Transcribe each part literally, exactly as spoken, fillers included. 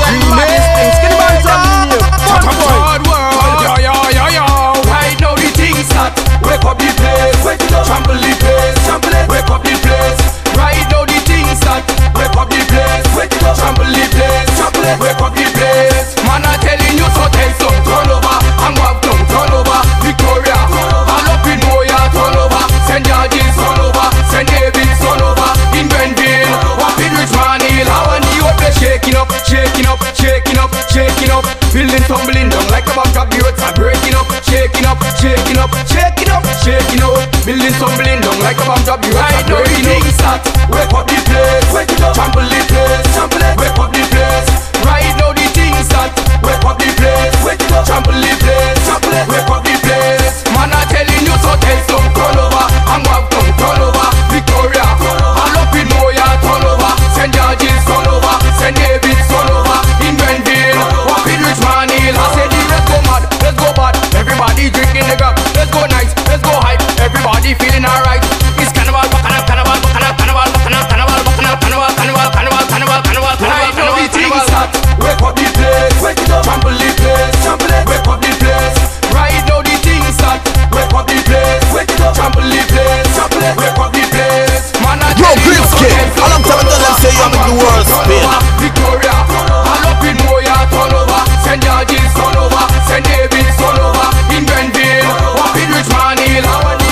madness things. Skinny bands on me. What a boy. Yo, yo, yo, yo. Right now the things start. Wake up the place. Trample the place. Wake up the place. Right now the things start. Wake up the place. Trample the place. Wake up the place. Man, I'm telling you so tell some. Turn over. I'm up down. Turn over. Victoria. All up in Moya. Turn over. Saint George's. Turn over. Saint David's. Turn over. In Grenville. Wapid Richmond Hill. How and you up there shaking up, shaking up, shaking up, shaking up. Building tumbling down like a bomb drop. The roads are breaking up, shaking up, shaking up, shaking up, shaking up. Building tumbling down like a bomb drop. The roads are breaking up. Start. Wake up the place. Trample the place. Wake up the place. Right now the things start. Wake up the place. Trample the place. Wake up the place. Man, I'm telling you so tell some. Turn over. I'm up down. Turn over. Victoria. All up in Moya. Turn over. Saint George's. Turn over. Saint David's. Turn over. In Grenville. Wapid Richmond Hill. I said let's go mad. Let's go bad. Everybody drinking the cup. Let's go nice. Let's go hype. Everybody feeling alright. It's carnival, carnival, carnival, carnival, carnival, carnival, carnival, carnival, carnival, carnival, carnival, carnival, carnival, carnival. Wake up the place. Trample the place. Wake up the place. Right now the things start. Wake up the place. Trample the place. Wake up the place. Man, I Yo, Grimsky, a long time ago them say you make the world spin. Victoria, all up in Moya, turn over. Saint George's, turn over. Saint David's, turn over. In Grenville, Wapid Richmond Hill.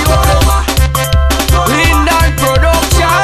Lindan Production.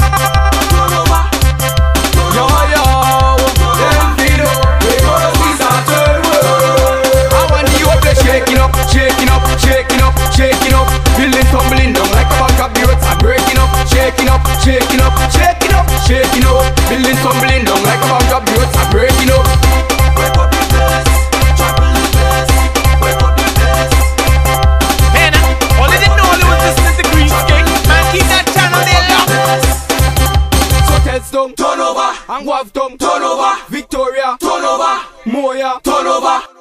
Yo, yo, them video. These are third world. I want you up there shaking up, shaking up, shaking up, shaking up. Building tumbling down like a bomb drop. The roads are breaking up, shaking up, shaking up, shaking up, shaking up. Building tumbling down like a bomb drop. The roads are breaking up. Wake up the place, trample the place. Wake up the place. Man, all I didn't know was listening to Green King. Man, keep that channel there locked. So tell some, turn over. And Wavdom, turn over. Victoria, turn over. Moya, turn over.